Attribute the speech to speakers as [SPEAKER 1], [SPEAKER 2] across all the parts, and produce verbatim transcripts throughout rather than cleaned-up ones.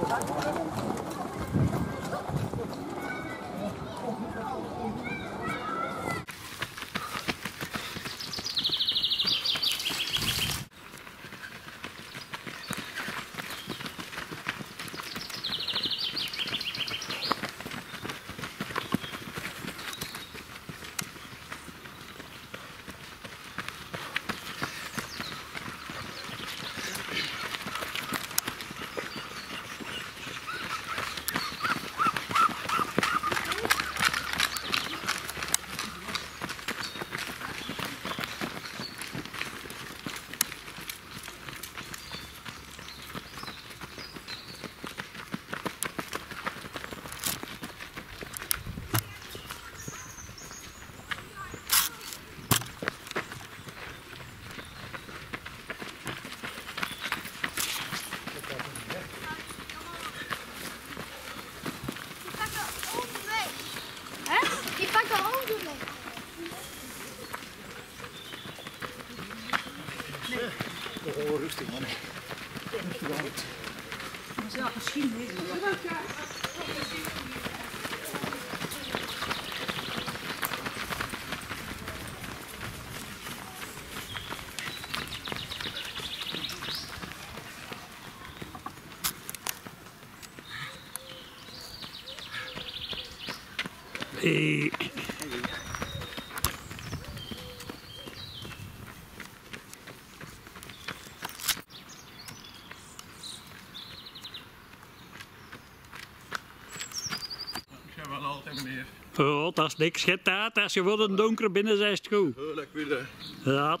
[SPEAKER 1] Oh, rustig man. Rustig aan het.
[SPEAKER 2] Dat is ja geschiedenis.
[SPEAKER 3] Hey. Oh, dat is niks. Get uit. Als je wil een donker binnen zijn, is het goed.
[SPEAKER 1] Oh, dat willen.
[SPEAKER 3] Ja.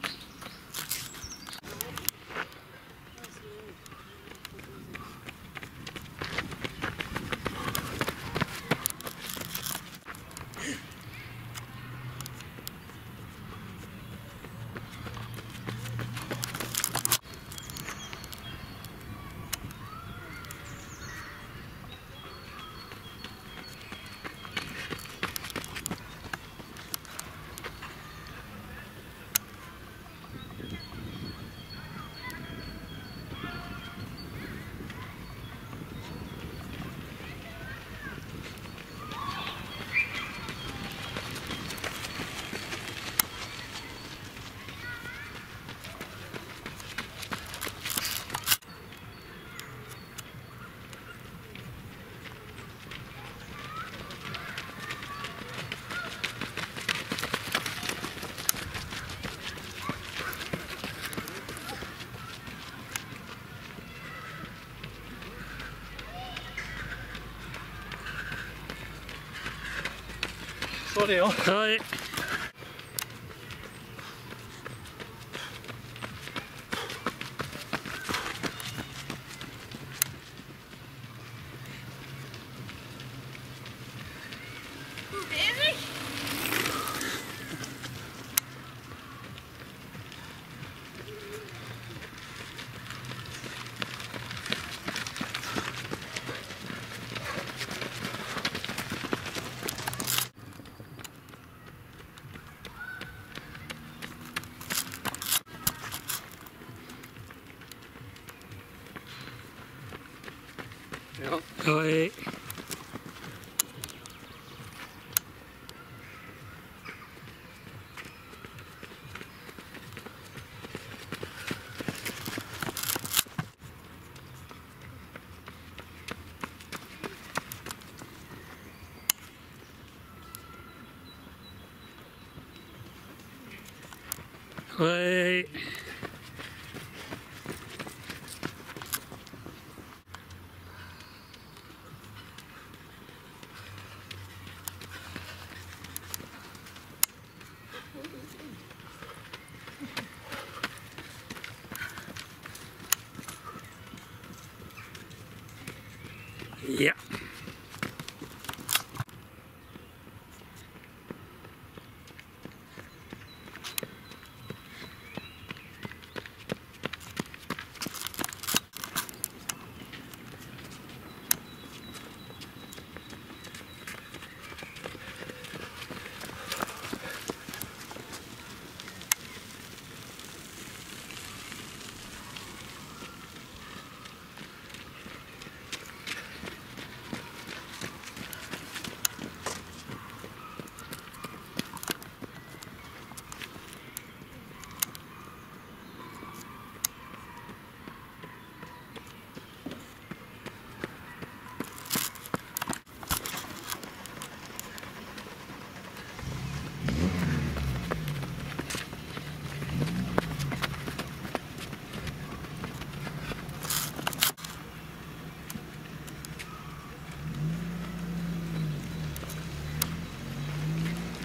[SPEAKER 1] Sorry hoor.
[SPEAKER 3] Hoi.
[SPEAKER 1] Ja.
[SPEAKER 3] Hoi. Hoi. Ja.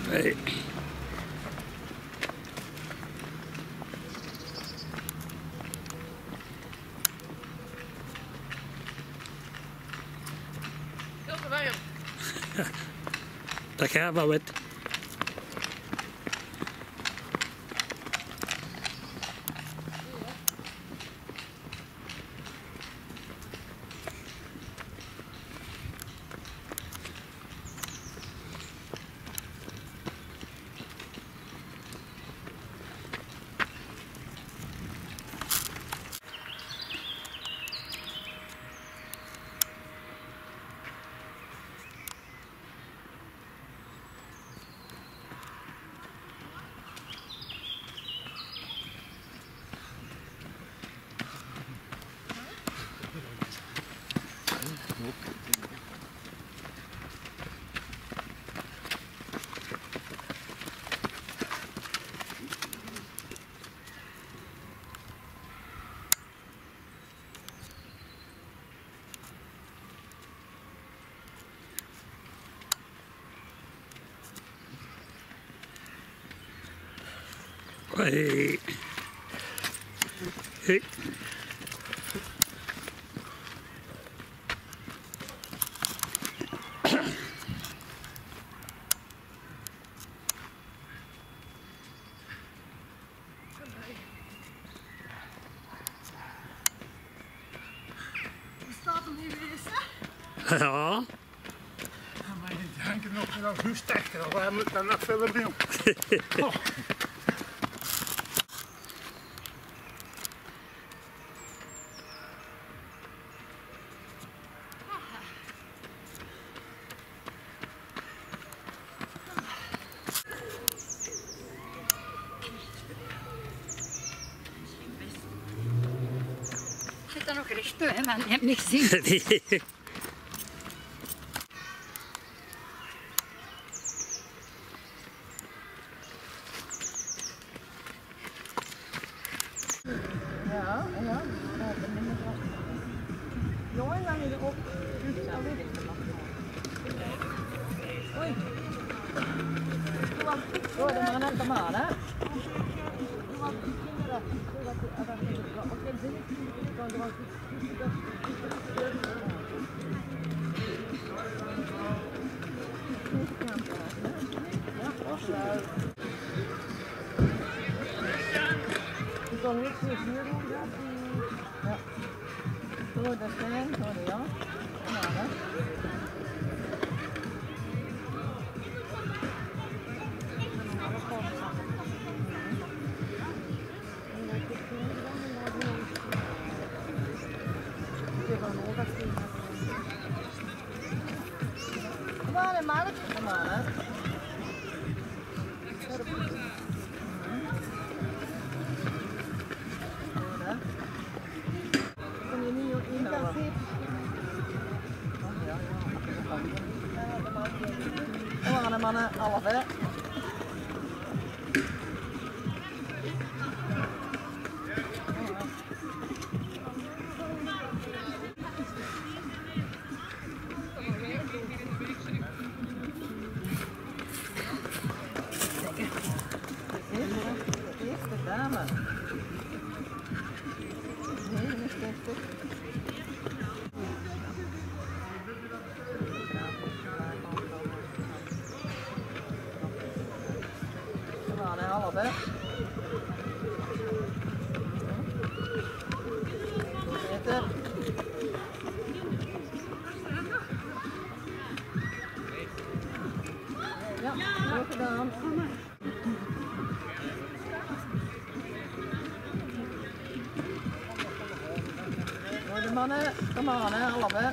[SPEAKER 3] Hey. Dat gaat wel wet. Hey. Hey.
[SPEAKER 2] Staat hem niet geweest,
[SPEAKER 3] Ja.
[SPEAKER 2] hè?
[SPEAKER 1] Ja, maar ik denk nog wel hoe sterk dat we moeten dan nog verder doen. Oh.
[SPEAKER 2] Ik zit er nog recht toe, hè, maar je hebt niks gezien. Ja, ja. Jongen, dan je op. Oei. Oh, de mannen, de mannen. Ik kan niet zo hier doen, ja. Ja. Zo, dat is fijn, sorry, ja. Ja, hè. Kom aan, hè, mannetje. Kom aan, hè. Kun je niet in café? Kom aan, hè, mannen. Half, hè. Eerste dame. Nee, niet eerste. Kom aan, hè, half, hè. Beter. Ja, goed gedaan. Voor de mannen, kom aan, hè, half, hè.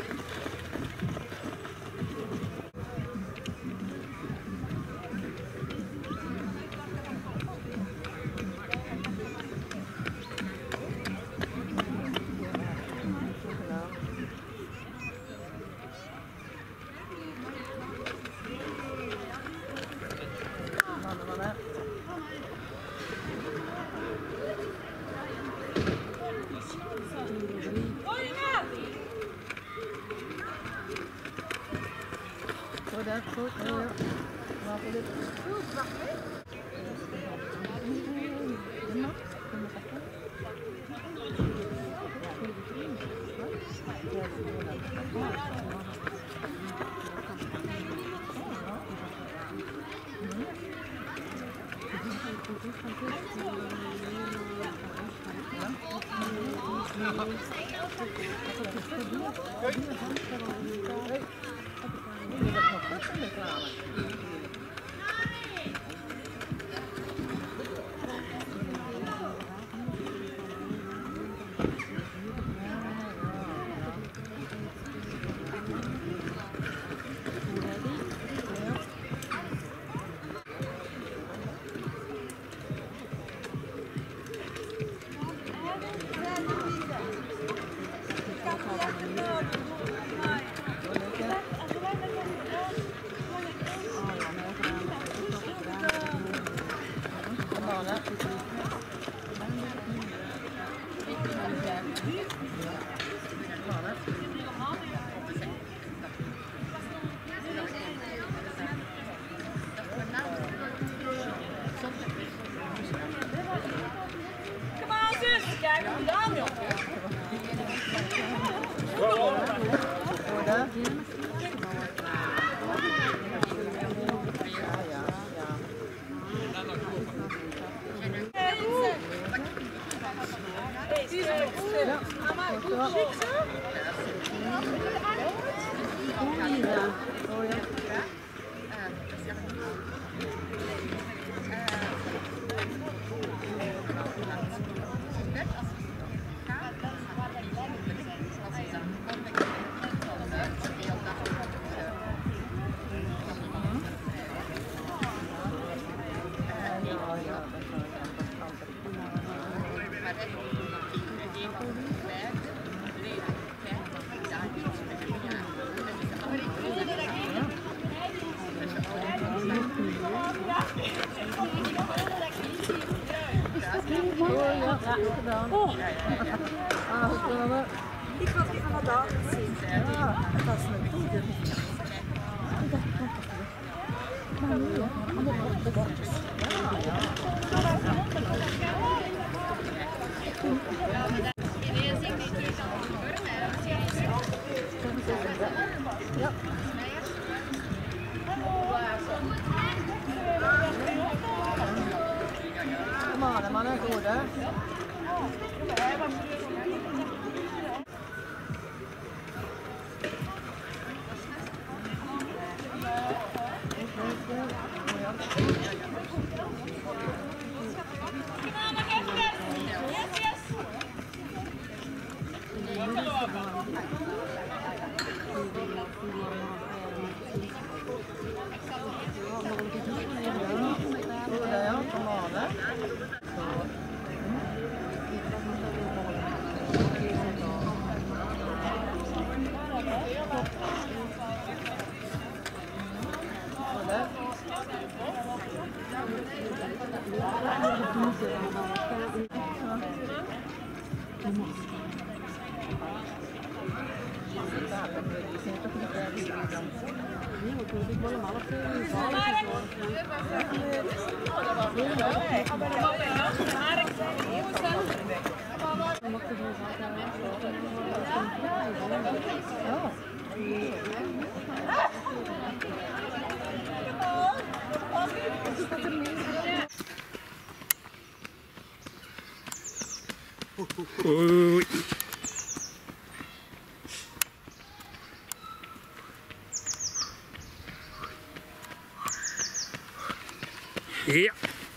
[SPEAKER 2] Mannen, mannen. Goed, hè, goed, ja, ja. Ik was die van de dag gezien. Ja, dat is een goede. Ik dacht, ik kan het niet. Maar nu, allemaal op de bordjes. Ja. Kom maar, mannen, goed hè.
[SPEAKER 3] Oei. Ja.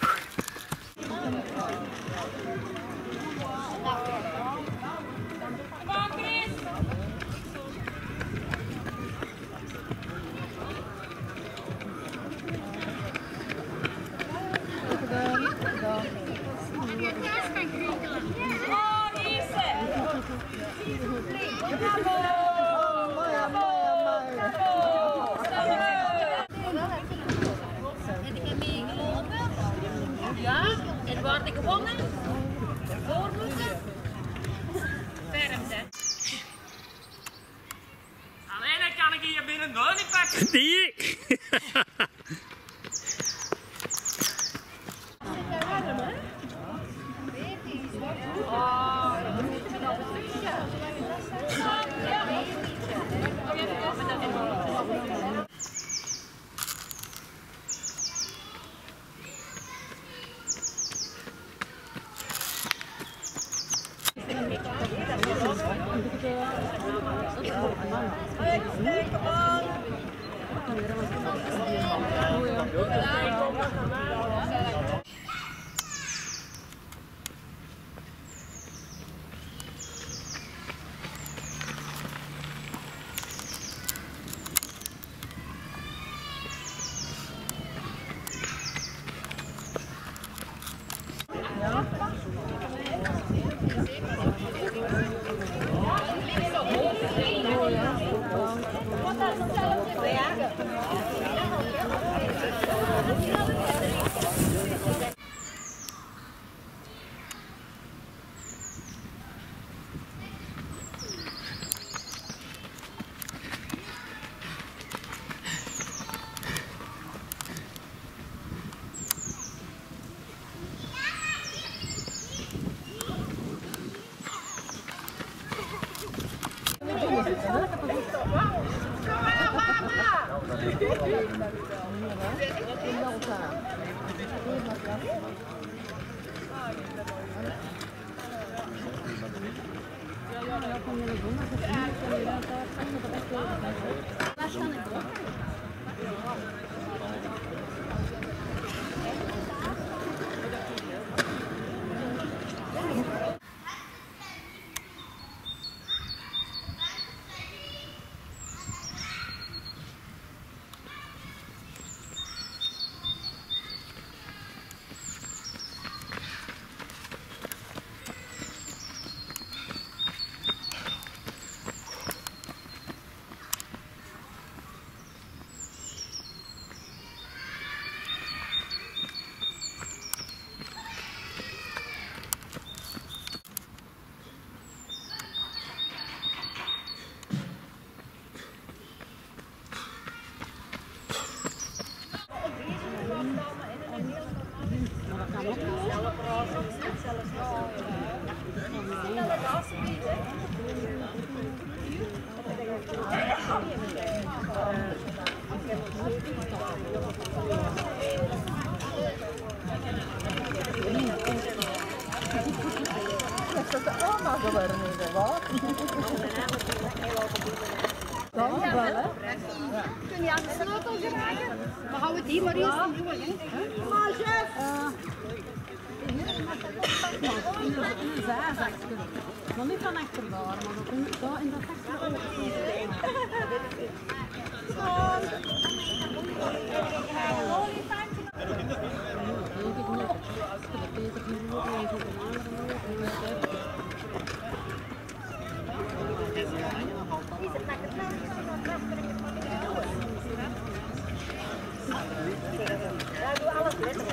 [SPEAKER 4] Ja, en waar ik gewonnen? Voormoeder. Fermte. Alleen kan ik hier binnen nooit niet pakken.
[SPEAKER 3] Nee.
[SPEAKER 4] Kun je aan de sleutel geraken? We houden die maar eerst in doen, hè? Maar chef!
[SPEAKER 2] Maar niet van achter daar, maar dat komt daar in dat
[SPEAKER 4] Ja, doe alles letterlijk.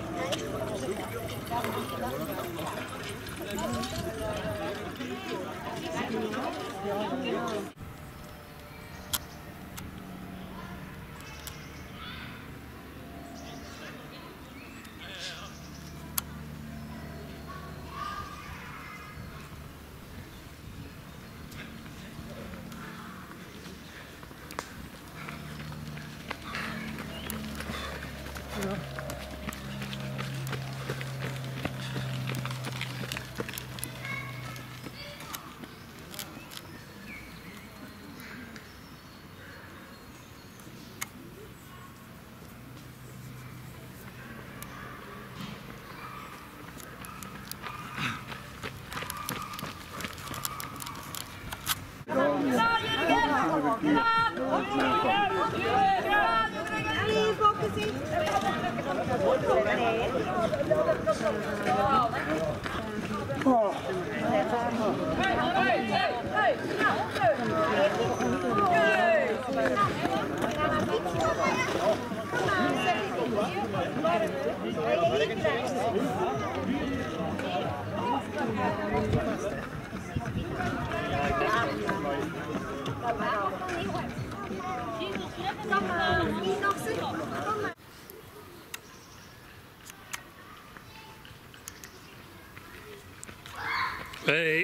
[SPEAKER 3] Hey.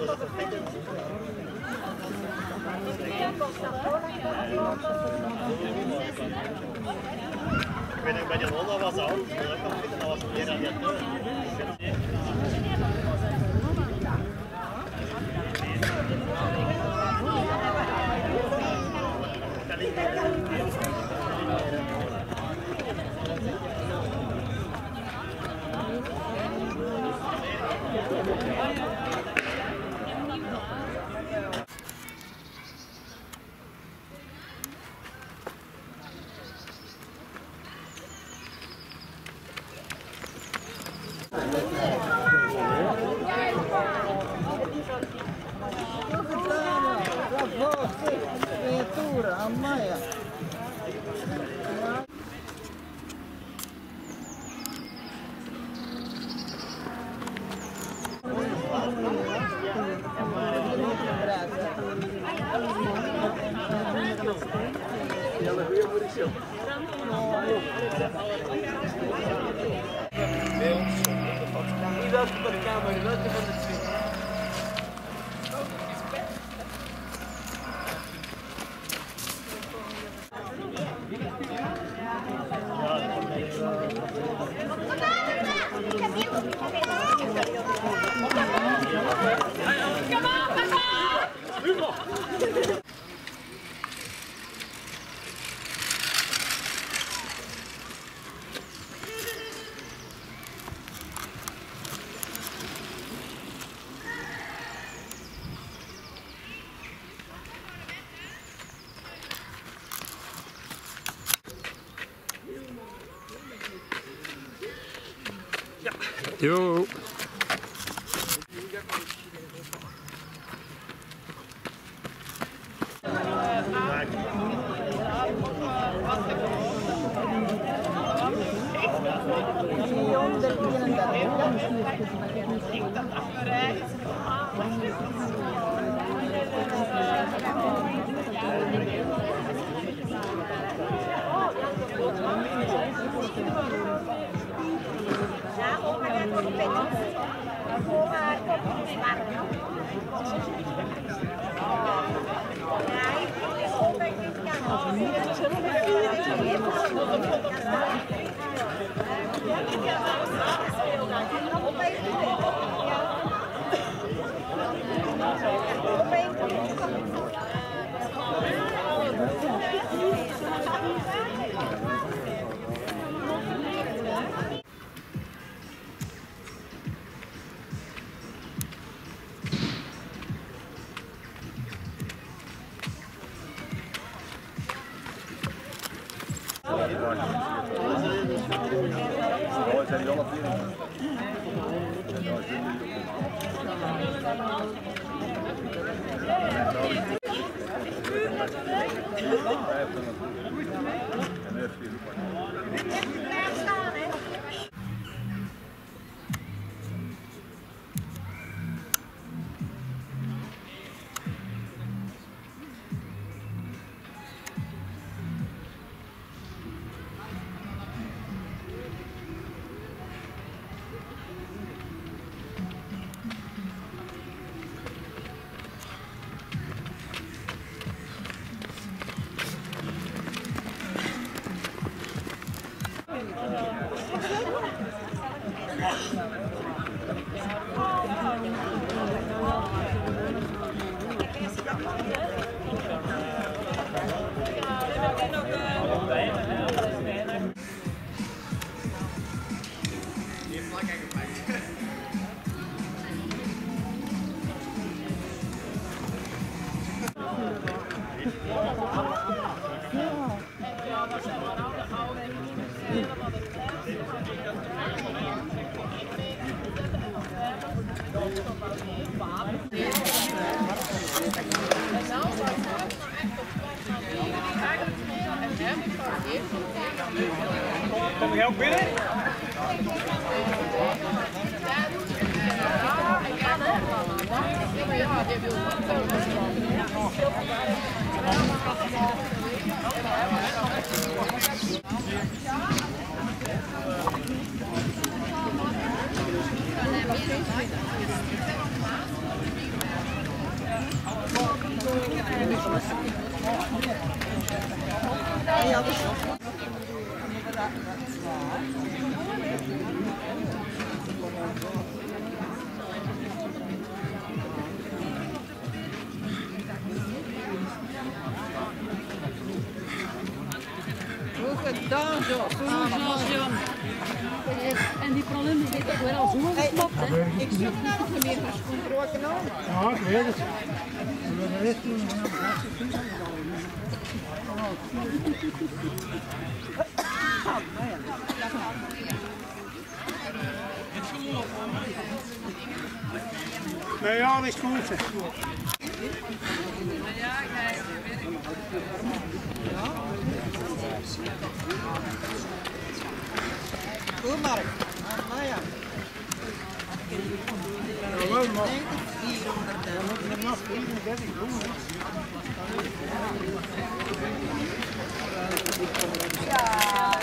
[SPEAKER 5] Ik weet niet, bij die Honda was dat ook. Dat was meer dan die andere.
[SPEAKER 6] Creatura, ammaia.
[SPEAKER 3] Jo.
[SPEAKER 5] Kom jij ook binnen?
[SPEAKER 2] Ja, dat is wel. Goed gedaan, Jo.
[SPEAKER 4] En die problemen zitten toch wel al zo geslopt, hè?
[SPEAKER 2] Ik zoek nou nog meer van schoenbroken aan.
[SPEAKER 1] Ja, ik weet het. We willen eerst doen, maar dan gaan Nee, ja, dat is goed. Zeg.
[SPEAKER 2] Goed, Mark. Nou ja.
[SPEAKER 1] Jawel, maar. We moeten er nog vierendertig doen.
[SPEAKER 2] Ja.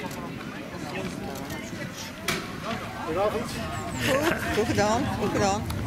[SPEAKER 1] Goedenavond.
[SPEAKER 2] Goed, goed gedaan, goed gedaan.